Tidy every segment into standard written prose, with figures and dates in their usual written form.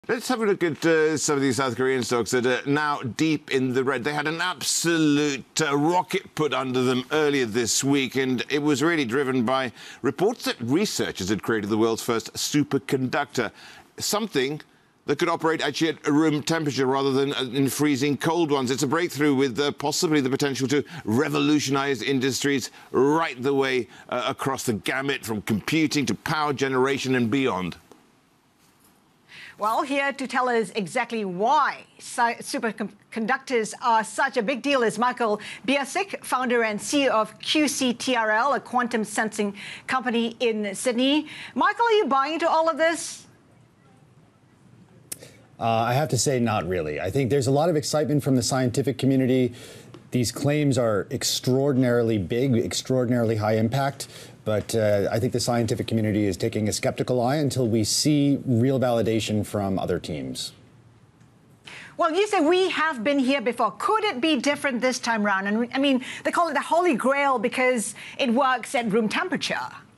Let's have a look at some of these South Korean stocks that are now deep in the red. They had an absolute rocket put under them earlier this week, and it was really driven by reports that researchers had created the world's first superconductor, something that could operate actually at room temperature rather than in freezing cold ones. It's a breakthrough with possibly the potential to revolutionize industries right the way across the gamut, from computing to power generation and beyond. Well, here to tell us exactly why superconductors are such a big deal is Michael Biercuk, founder and CEO of Q-CTRL, a quantum sensing company in Sydney. Michael, are you buying into all of this? I have to say, not really. I think there's a lot of excitement from the scientific community. These claims are extraordinarily big, extraordinarily high impact. But I think the scientific community is taking a skeptical eye until we see real validation from other teams. Well, you say we have been here before. Could it be different this time around? And I mean, they call it the Holy Grail because it works at room temperature.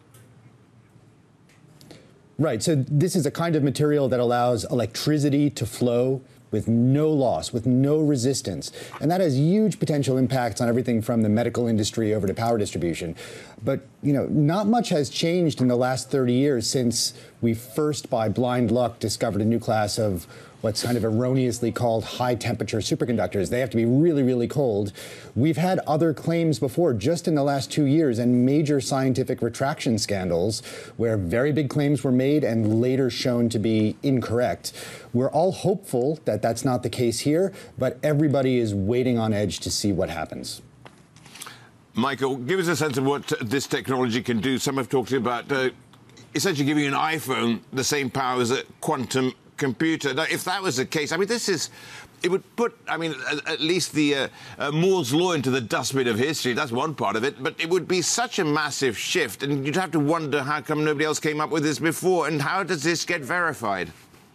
Right. So this is a kind of material that allows electricity to flow with no loss, with no resistance. And that has huge potential impacts on everything from the medical industry over to power distribution. But, you know, not much has changed in the last 30 years since we first, by blind luck, discovered a new class of what's kind of erroneously called high-temperature superconductors. They have to be really, really cold. We've had other claims before, just in the last 2 years, and major scientific retraction scandals where very big claims were made and later shown to be incorrect. We're all hopeful that that's not the case here, but everybody is waiting on edge to see what happens. Michael, give us a sense of what this technology can do. Some have talked about essentially giving an iPhone the same power as a quantum computer. Now, if that was the case, I mean, it would put, I mean, at least the Moore's Law into the dustbin of history. That's one part of it. But it would be such a massive shift, and you'd have to wonder how come nobody else came up with this before, and how does this get verified?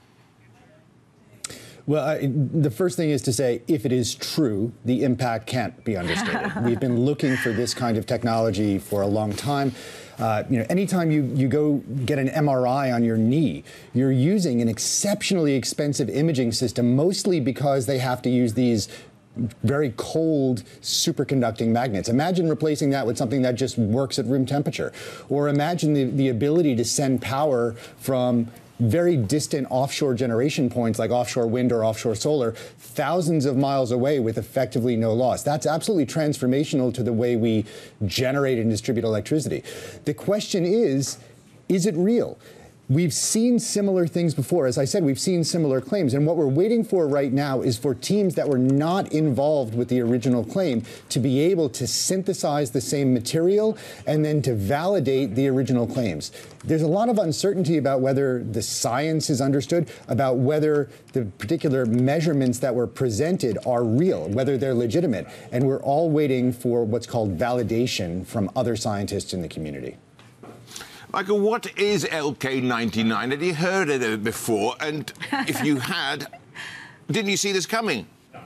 Well, the first thing is to say, if it is true, the impact can't be understated. We've been looking for this kind of technology for a long time. You know, anytime you go get an MRI on your knee, you're using an exceptionally expensive imaging system, mostly because they have to use these very cold superconducting magnets. Imagine replacing that with something that just works at room temperature. Or imagine the ability to send power from very distant offshore generation points like offshore wind or offshore solar, thousands of miles away with effectively no loss. That's absolutely transformational to the way we generate and distribute electricity. The question is it real? We've seen similar things before. As I said, we've seen similar claims. And what we're waiting for right now is for teams that were not involved with the original claim to be able to synthesize the same material and then to validate the original claims. There's a lot of uncertainty about whether the science is understood, about whether the particular measurements that were presented are real, whether they're legitimate. And we're all waiting for what's called validation from other scientists in the community. Michael, what is LK99? Had you heard of it before? And if you had, didn't you see this coming?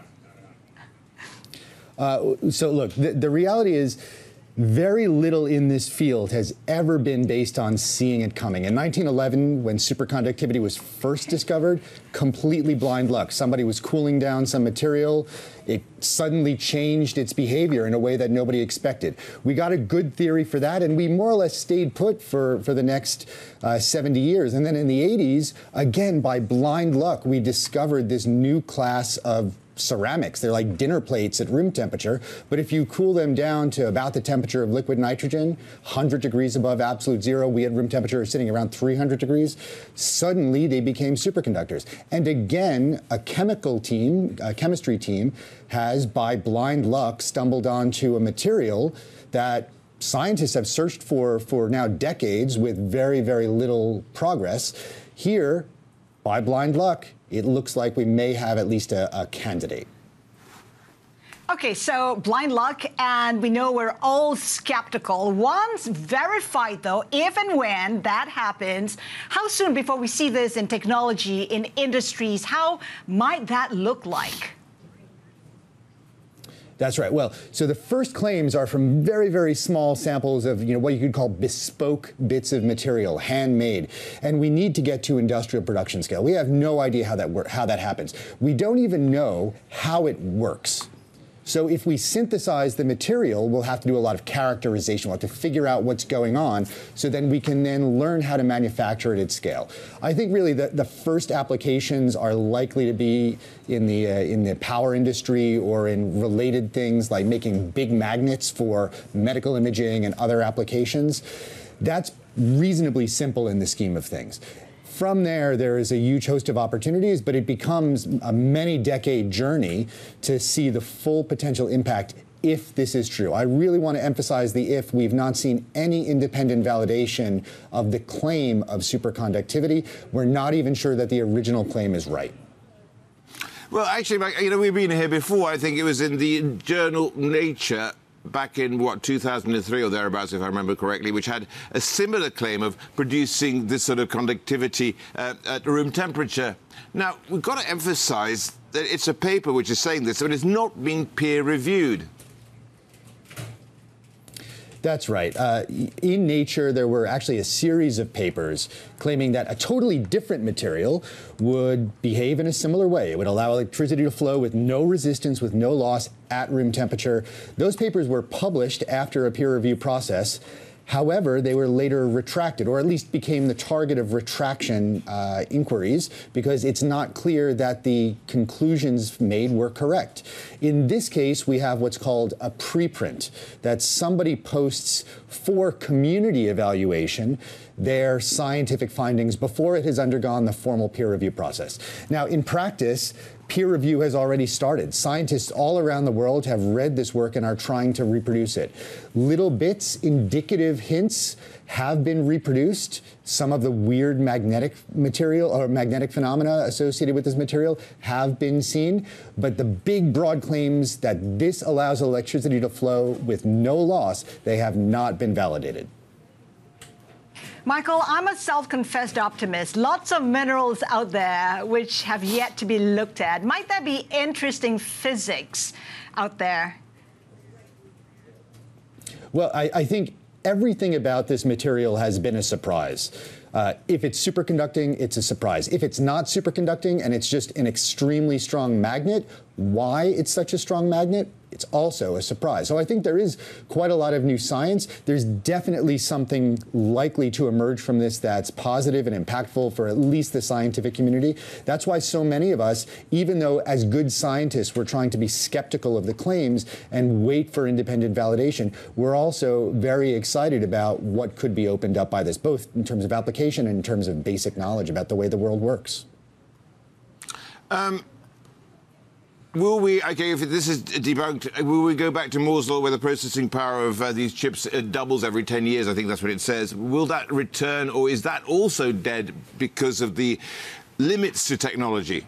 So look, the reality is very little in this field has ever been based on seeing it coming. In 1911, when superconductivity was first discovered, completely blind luck. Somebody was cooling down some material. It suddenly changed its behavior in a way that nobody expected. We got a good theory for that, and we more or less stayed put for the next 70 years. And then in the 80s, again, by blind luck, we discovered this new class of ceramics. They're like dinner plates at room temperature, but if you cool them down to about the temperature of liquid nitrogen, 100 degrees above absolute zero, we at room temperature are sitting around 300 degrees, suddenly they became superconductors. And again, a chemistry team has, by blind luck, stumbled onto a material that scientists have searched for now decades with very, very little progress. Here, by blind luck, it looks like we may have at least a candidate. Okay, so blind luck, and we know we're all skeptical. Once verified, though, if and when that happens, how soon before we see this in technology, in industries, how might that look like? That's right. Well, so the first claims are from very, very small samples of, what you could call bespoke bits of material, handmade. And we need to get to industrial production scale. We have no idea how that happens. We don't even know how it works. So if we synthesize the material, we'll have to do a lot of characterization. We'll have to figure out what's going on, so then we can then learn how to manufacture it at scale. I think really the first applications are likely to be in the power industry or in related things like making big magnets for medical imaging and other applications. That's reasonably simple in the scheme of things. From there is a huge host of opportunities, but it becomes a many-decade journey to see the full potential impact if this is true. I really want to emphasize the if. We've not seen any independent validation of the claim of superconductivity. We're not even sure that the original claim is right. Well, actually, we've been here before. I think it was in the journal Nature back in, 2003 or thereabouts, if I remember correctly, which had a similar claim of producing this sort of conductivity at room temperature. Now, we've got to emphasize that it's a paper which is saying this, but it's not being peer-reviewed. That's right. In Nature, there were actually a series of papers claiming that a totally different material would behave in a similar way. It would allow electricity to flow with no resistance, with no loss at room temperature. Those papers were published after a peer review process. However, they were later retracted, or at least became the target of retraction inquiries, because it's not clear that the conclusions made were correct. In this case, we have what's called a preprint, that somebody posts for community evaluation their scientific findings before it has undergone the formal peer review process. Now, in practice, peer review has already started. Scientists all around the world have read this work and are trying to reproduce it. Little bits, indicative hints have been reproduced. Some of the weird magnetic material or magnetic phenomena associated with this material have been seen, but the big broad claims that this allows electricity to flow with no loss, they have not been validated. Michael, I'm a self-confessed optimist. Lots of minerals out there which have yet to be looked at. Might there be interesting physics out there? Well, I think everything about this material has been a surprise. If it's superconducting, it's a surprise. If it's not superconducting and it's just an extremely strong magnet, why it's such a strong magnet, it's also a surprise. So I think there is quite a lot of new science. There's definitely something likely to emerge from this that's positive and impactful for at least the scientific community. That's why so many of us, even though as good scientists we're trying to be skeptical of the claims and wait for independent validation, we're also very excited about what could be opened up by this, both in terms of application and in terms of basic knowledge about the way the world works. Will we, okay, if this is debunked, will we go back to Moore's law where the processing power of these chips doubles every 10 years? I think that's what it says. Will that return, or is that also dead because of the limits to technology?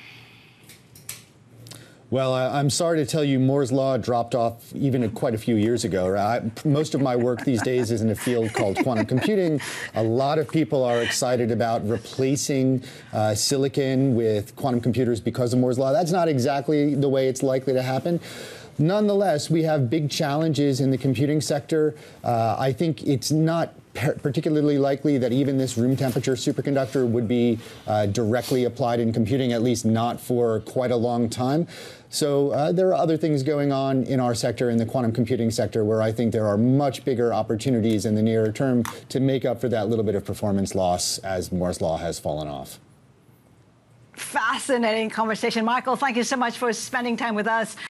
Well, I'm sorry to tell you, Moore's law dropped off even quite a few years ago. Most of my work these days is in a field called quantum computing. A lot of people are excited about replacing silicon with quantum computers because of Moore's law. That's not exactly the way it's likely to happen. Nonetheless, we have big challenges in the computing sector. I think it's not particularly likely that even this room temperature superconductor would be directly applied in computing, at least not for quite a long time. So there are other things going on in our sector, in the quantum computing sector, where I think there are much bigger opportunities in the nearer term to make up for that little bit of performance loss as Moore's law has fallen off. Fascinating conversation. Michael, thank you so much for spending time with us.